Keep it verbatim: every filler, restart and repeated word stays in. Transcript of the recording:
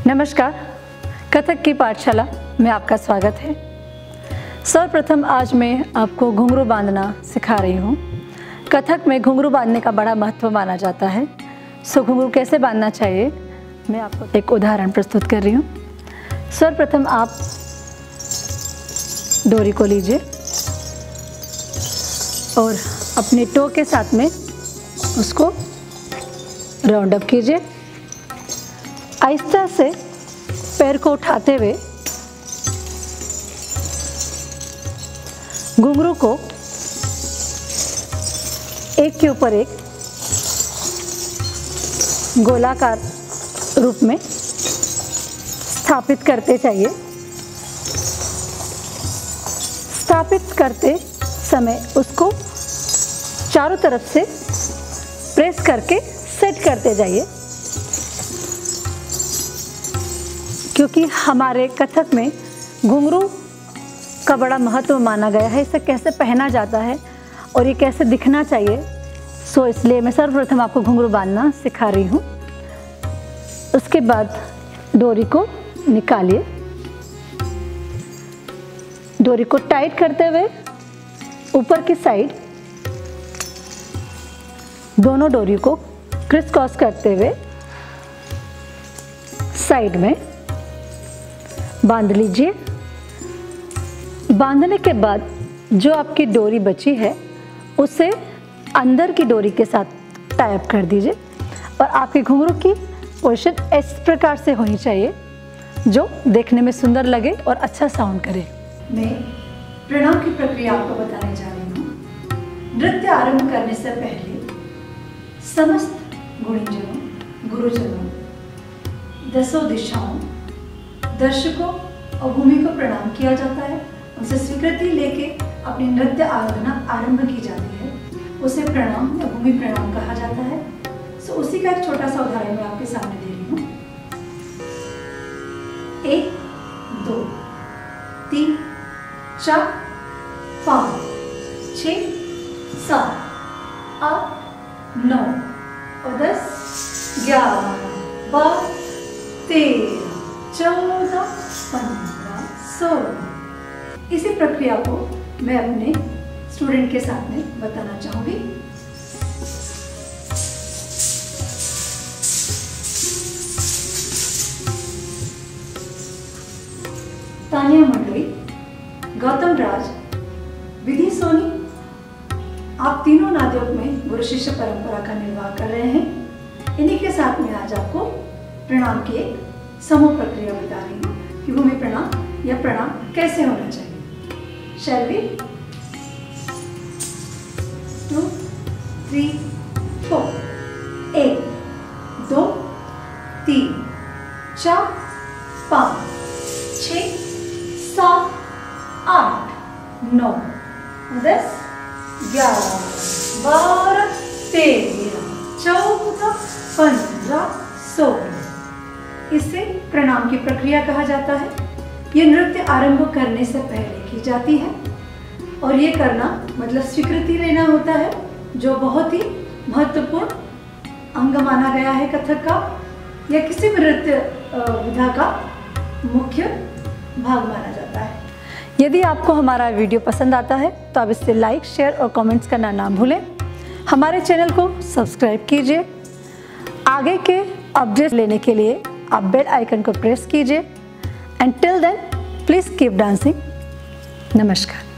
नमस्कार, कथक की पाठशाला में आपका स्वागत है। सर्वप्रथम आज मैं आपको घुंघरू बांधना सिखा रही हूँ। कथक में घुंघरू बांधने का बड़ा महत्व माना जाता है। सो घुंघरू कैसे बांधना चाहिए, मैं आपको एक उदाहरण प्रस्तुत कर रही हूँ। सर्वप्रथम आप डोरी को लीजिए और अपने टो के साथ में उसको राउंड अप कीजिए। आहिस्ता से पैर को उठाते हुए घुंघरू को एक के ऊपर एक गोलाकार रूप में स्थापित करते चाहिए। स्थापित करते समय उसको चारों तरफ से प्रेस करके सेट करते जाइए, क्योंकि हमारे कथक में घुंघरू का बड़ा महत्व माना गया है। इसे कैसे पहना जाता है और ये कैसे दिखना चाहिए, सो इसलिए मैं सर्वप्रथम आपको घुंघरू बांधना सिखा रही हूँ। उसके बाद डोरी को निकालिए। डोरी को टाइट करते हुए ऊपर की साइड दोनों डोरी को क्रिस क्रॉस करते हुए साइड में बांध लीजिए। बांधने के बाद जो आपकी डोरी बची है उसे अंदर की डोरी के साथ टाई अप कर दीजिए और आपके घुंघरू की पोजीशन इस प्रकार से होनी चाहिए जो देखने में सुंदर लगे और अच्छा साउंड करे। मैं प्रणाम की प्रक्रिया आपको बताने जा रही हूँ। नृत्य आरंभ करने से पहले समस्त गुणीजनों, गुरुजनों, दसों दिशाओं, दर्शकों और भूमि को प्रणाम किया जाता है। उनसे स्वीकृति लेके अपनी नृत्य आराधना आरंभ की जाती है। उसे प्रणाम या भूमि प्रणाम कहा जाता है। सो उसी का एक छोटा सा उदाहरण मैं आपके सामने दे रही हूँ। एक, दो, तीन, चार, पाँच, छः, सात, आठ, नौ और दस, ग्यारह, बारह, तेरह, चौदह, पंद्रह, सोलह। इसी प्रक्रिया को मैं अपने स्टूडेंट के साथ में बताना चाहूँगी। तान्या मंडलोई, गौतम राज, विधि, सोनी, आप तीनों नादयोग में गुरु शिष्य परंपरा का निर्वाह कर रहे हैं। इन्हीं के साथ में आज आपको प्रणाम की एक समूह प्रक्रिया बता रही हूँ कि भूमि प्रणाम या प्रणाम कैसे होना चाहिए। Shall we two three four, एक, दो, तीन, चार, पाँच, छः, सात, आठ, नौ, दस, ग्यारह, बारह, तेरह, चौदह, पंद्रह, सोलह। इसे प्रणाम की प्रक्रिया कहा जाता है। ये नृत्य आरंभ करने से पहले की जाती है और ये करना मतलब स्वीकृति लेना होता है, जो बहुत ही महत्वपूर्ण अंग माना गया है कथक का या किसी भी नृत्य विधा का मुख्य भाग माना जाता है। यदि आपको हमारा वीडियो पसंद आता है तो आप इसे लाइक, शेयर और कमेंट्स करना ना भूलें। हमारे चैनल को सब्सक्राइब कीजिए। आगे के अपडेट लेने के लिए आप बेल आइकन को प्रेस कीजिए। And till then please keep dancing. नमस्कार।